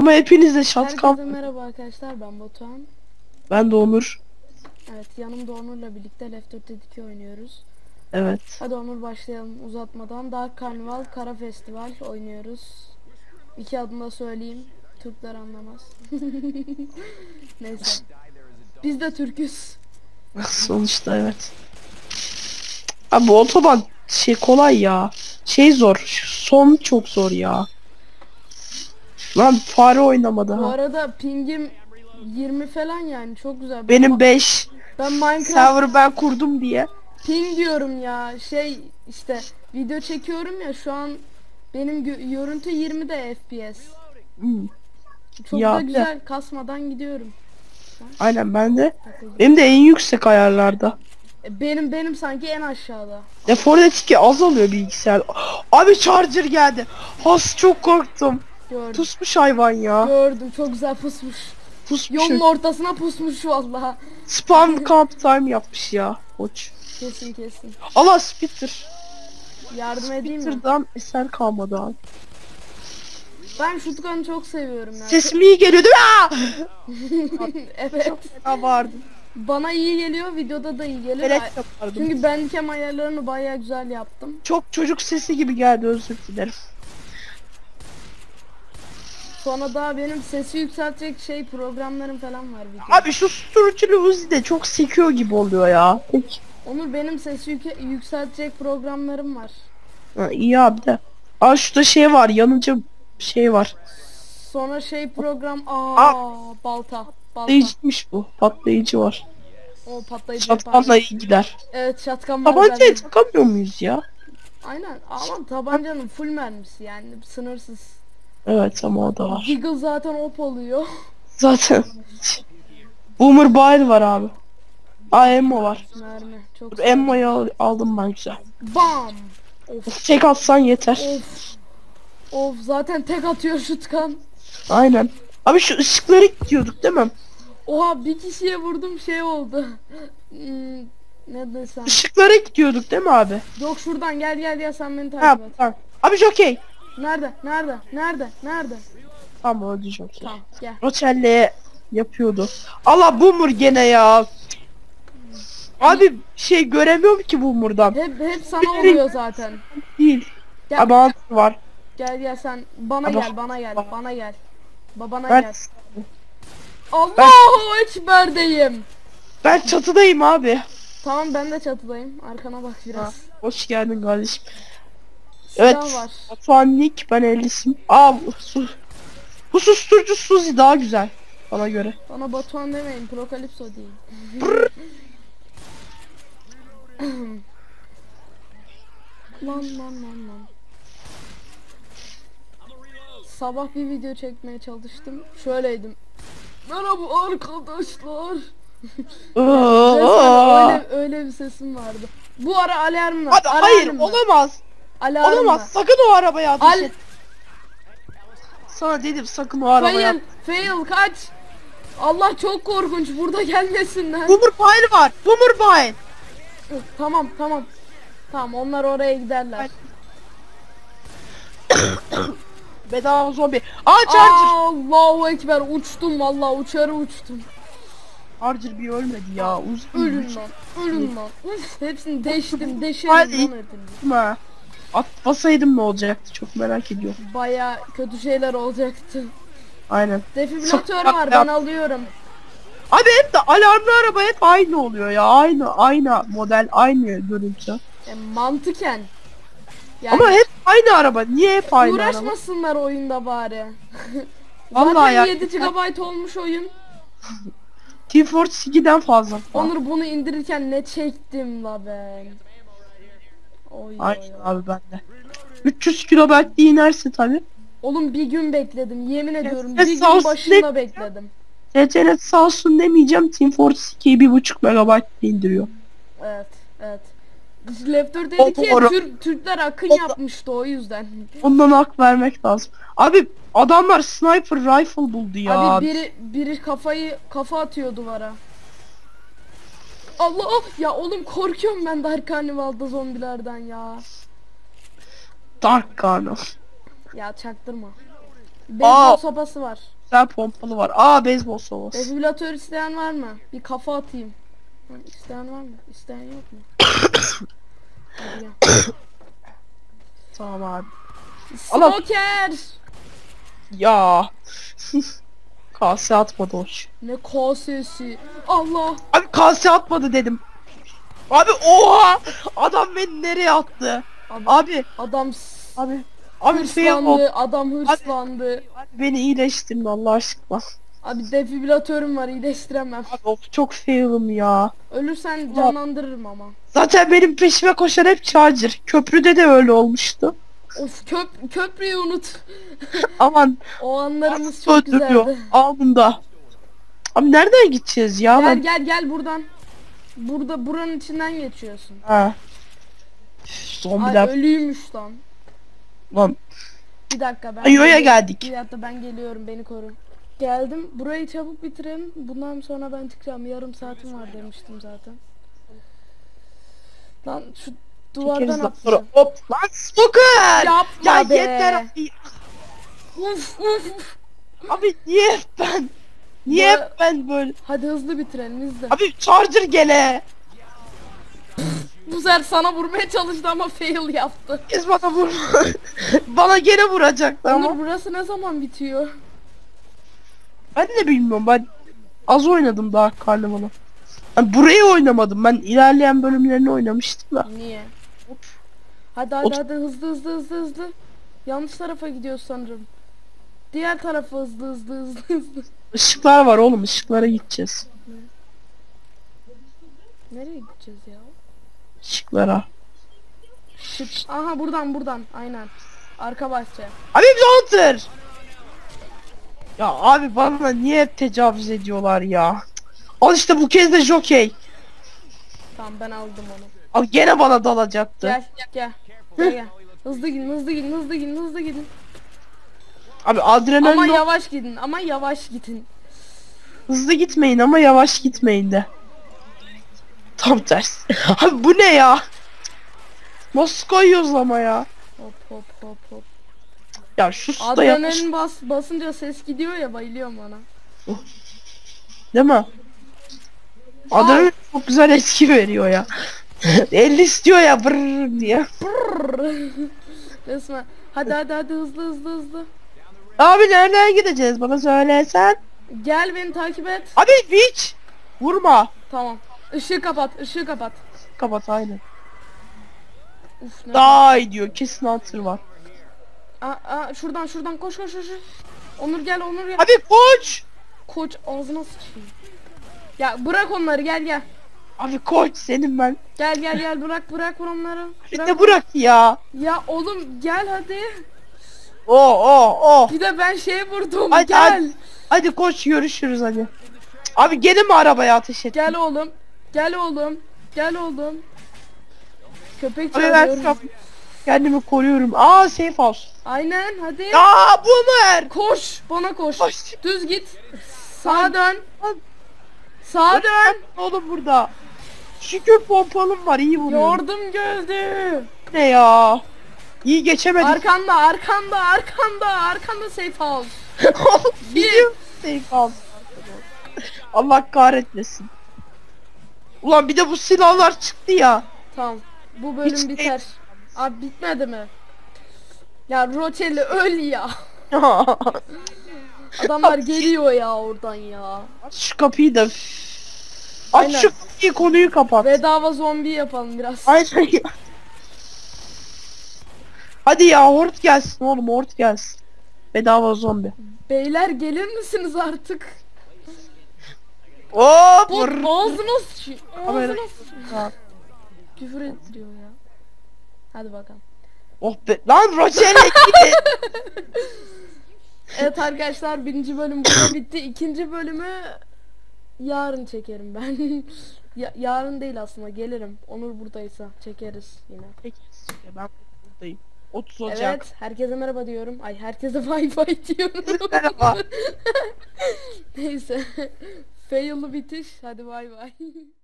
Ama hepinize şatkan. Herkese merhaba arkadaşlar, ben Batuhan. Ben de Onur. Evet, yanımda Onur'la birlikte Left 4 Dead 2 oynuyoruz. Evet. Hadi Onur, başlayalım uzatmadan. Dark Carnival Kara Festival oynuyoruz. İki adını da söyleyeyim, Türkler anlamaz. Neyse, biz de Türküz. Sonuçta evet. Abi otoban kolay ya. Zor. Şu son çok zor ya. Lan fare oynamadı Bu ha. arada pingim 20 falan, yani çok güzel. Benim 5. Ben Minecraft Server ben kurdum diye. ping diyorum ya, işte video çekiyorum ya, şu an benim görüntü 20'de FPS. Hmm. Çok Ya da güzel, kasmadan gidiyorum. Aynen ben de. Benim de en yüksek ayarlarda. Benim sanki en aşağıda. Default 2 azalıyor bilgisayar. Abi charger geldi. Has çok korktum. Gördüm. Pusmuş hayvan ya. Gördüm, çok güzel pusmuş. Pusmuş. Yolun ortasına pusmuş vallahi. Spam camp time yapmış ya. Koç. Kesin. Allah Spitter. Yardım edeyim mi? Spitter'dan eser kalmadı abi. Ben shotgun'ı çok seviyorum ya. Sesim iyi geliyor değil mi? Evet. Ha vardı. Bana iyi geliyor, videoda da iyi geliyor. Evet yapardım. Çünkü Bandicam ayarlarını bayağı güzel yaptım. Çok çocuk sesi gibi geldi, özür dilerim. Sonra daha benim sesi yükseltecek programlarım falan var videoda. Abi şu susturuculu Uzi de çok sekiyor gibi oluyor ya. Peki. Onur, benim sesi yükseltecek programlarım var. Ha, iyi abi de. Aa şurada var, yanıcı var. Sonra program balta. Patlayıcıymış bu. Patlayıcı var. O patlayıcı. Şatkanla iyi gider. Evet, şatkan var. Tabancayı takamıyor muyuz ya? Aynen, ama tabancanın full mermisi, yani sınırsız. Evet ama o da var. Deagle zaten op oluyor. Zaten. Boomer Bile var abi. Emmo var. Mermi çok. Dur, Emmo'yu aldım ben, güzel. Bam. Of. Tek atsan yeter. Of, zaten tek atıyor şutkan. Aynen. Abi şu ışıkları gidiyorduk değil mi? Oha, bir kişiye vurdum, oldu. Ne desem. Işıklara gidiyorduk değil mi abi? Yok, şuradan gel sen beni Ha, takip et. tamam. Abi Jockey. Nerede? Tamam öldü Jockey. Tamam, gel. Roçelle'ye yapıyordu. Allah Boomer gene ya. Abi göremiyorum ki Boomer'dan. Hep sana oluyor zaten. Değil. Gel. Abi altı var. Gel sen bana Abi, gel. Babana Ben, gel. Allahu Ekber'deyim. ben çatıdayım abi. Tamam, ben de çatıdayım. Arkana bak biraz. Ha, hoş geldin kardeşim. Silah Evet. var. Batuhan Nick, ben Ellis'im. Bu susturucu Suzi daha güzel bana göre. Bana Batuhan demeyin, Prokalipso değil. Lan. Sabah bir video çekmeye çalıştım. Şöyleydim. Merhaba arkadaşlar. Resmen öyle bir sesim vardı. Bu ara alarm var. Abi hayır, olamaz. Alarm Olamaz. var. Sakın o arabaya ateş et. Sana dedim, sakın o arabaya. Fail kaç. Allah, çok korkunç, burada gelmesinler. Boomer Bile var. Boomer Bile. Tamam. Tamam, onlar oraya giderler. Bedava zombi. Charger. Allahu Ekber, uçtum vallahi, uçtum. Charger bir ölmedi ya. Ölün lan. Uf, hepsini deşerim Hadi. lan hepinizi. Ha. At basaydım ne olacaktı, çok merak ediyorum. Baya kötü şeyler olacaktı. Aynen. Defibrilatör var, ben alıyorum. Abi hep de alarmlı araba hep aynı oluyor ya. Aynı model, aynı görüntü. Mantıken. Yani ama hep aynı araba. Niye hep aynı uğraşmasınlar araba? Oyunda bari. Vallahi zaten ya. 7 GB olmuş oyun. Team Fortress 2'den fazla. Onur, bunu indirirken ne çektim la ben. Aynen abi, ben de. 300 kilobayt inerse tabi. Oğlum, bir gün bekledim, yemin ediyorum. Bir Bir gün başında bekledim. TTNet sağ olsun demeyeceğim. Team Fortress 2'yi 1.5 MB indiriyor. Evet. Left 4 Dead 2'ye Türkler akın yapmıştı, o yüzden. Ondan hak vermek lazım. Abi adamlar sniper rifle buldu ya. Abi biri kafa atıyor duvara. Allah, ya oğlum, korkuyorum ben Dark Carnival'da zombilerden ya. Dark Carnival. Ya çaktırma. Beyzbol sopası var. Güzel pompalı var. Aa beyzbol sopası. Defibrilatör isteyen var mı? Bir kafa atayım. Ha, İsteyen var mı? İsteyen yok mu? Hadi gel. Tamam abi. Allah. Smoker! Ya. Kase atmadı hoş. Ne kasesi. Allah! Abi kase atmadı dedim. Abi oha! Adam beni nereye attı? Abi. Adam Abi. Abi fail oldu. hırslandı. Adam hırslandı. Abi beni iyileştirin Allah aşkına. Abi defibrilatörüm var, iyileştiremem. Abi of çok fail'ım ya. Ölürsen canlandırırım ama. Zaten benim peşime koşan hep Charger. Köprüde de öyle olmuştu. Of köprüyü unut. Aman. O anlarımız Nasıl çok öldürüyor güzeldi. anında. Abi nereden gideceğiz ya? Gel buradan. Buranın içinden geçiyorsun. Ha. Zombiler. Ay ölüymüş lan. Lan. Bir dakika ben. Ayo'ya geldik. Bir dakika ben geliyorum, beni koru. Geldim. Burayı çabuk bitirelim. Bundan sonra ben çıkacağım. Yarım saatim var demiştim zaten. Lan şu duvardan Çekeriz lan sonra. atlayacağım. Hop lan Smoker. Yapma Ya be. yeter abi. Uf uf. Abi niye hep ben? Niye Ya- hep ben böyle? Hadi hızlı bitirelim hızlı. Abi Charger gele. Bu sefer sana vurmaya çalıştı ama fail yaptı. Kez bana vurma. Bana gene vuracaktı ama. Onur burası ne zaman bitiyor? Ben de bilmiyorum, ben az oynadım daha Karnaval'ı. Yani burayı oynamadım, ben ilerleyen bölümlerini oynamıştım da. Niye? Hop. Hadi Hop. hadi hızlı. Yanlış tarafa gidiyoruz sanırım. Diğer tarafa hızlı. Işıklar var oğlum, ışıklara gideceğiz. Nereye gideceğiz ya? Işıklara. Şık. Aha buradan aynen. Arka bahçe. Abi Hunter! Ya abi bana niye hep tecavüz ediyorlar ya? Al işte bu kez de Jockey. Tamam ben aldım onu. Abi gene bana dalacaktı. Gel. Hızlı gidin. Abi Ama adrenalin yavaş gidin. hızlı gitmeyin ama yavaş gitmeyin de. Tam ters. Abi bu ne ya? Nasıl koyuyoruz ama ya? Hop. Ya şu suda yavaş Adrenalin basınca ses gidiyor ya, bayılıyorum ona. değil mi? Adrenalin çok güzel etki veriyor ya. 50 istiyor ya brrr diye. Resmen. Hadi hızlı. Abi nereden gideceğiz bana söylesen. Gel beni takip et. Abi Witch. Vurma. Tamam. Işığı kapat. Kapat aynen. Uf, ne? Daha iyi diyor, kesin hatır var. Şuradan koş. Onur gel. Abi koç. Koç ağzına sıçayım. Ya bırak onları, gel. Abi koç senin ben. Gel bırak onları. Bir de bırak ya. Ya oğlum gel hadi. Oh. Bir de ben vurdum. Hadi, Gel. hadi koç görüşürüz hadi. Abi gene mi arabaya ateş ettin? Gel oğlum. Köpek Abi ben çağırıyorum. kendimi koruyorum. Aa safe house. Aynen hadi. Ya Boomer. Koş, bana koş. Koş. Düz git. Sağa dön. Lan. Sağa dön. Oğlum burada. Şükür pompalım var, iyi vuruyorum. Yardım geldi. Ne ya? İyi geçemedik. Arkanda safe house. Biliyorum safe house. Allah kahretmesin. Ulan bir de bu silahlar çıktı ya. Tamam. Bu bölüm Hiç biter. Abi bitmedi mi? Ya Roçeli öl ya. Adamlar geliyor ya oradan ya. Aç şu kapıyı da. Aç Aynen. şu kapıyı, konuyu kapat. Bedava zombi yapalım biraz. Aynen ya. Hadi ya hort gelsin oğlum, hort gelsin. Bedava zombi. Beyler gelir misiniz artık? Hop. Bu ağzına sıçıyor. Kamera- Ağzına sıçıyor. Küfür ettiriyor ya. Hadi bakalım. Oh be lan Roçel'e gidin. Evet arkadaşlar, birinci bölüm burada bitti. İkinci bölümü yarın çekerim ben. Yarın değil aslında, gelirim. Onur buradaysa çekeriz yine. Peki ben buradayım. 30 Ocak. Evet, herkese merhaba diyorum. Ay, herkese bay bay diyorum. Merhaba. Neyse. Fail'lı bitiş. Hadi bay bay.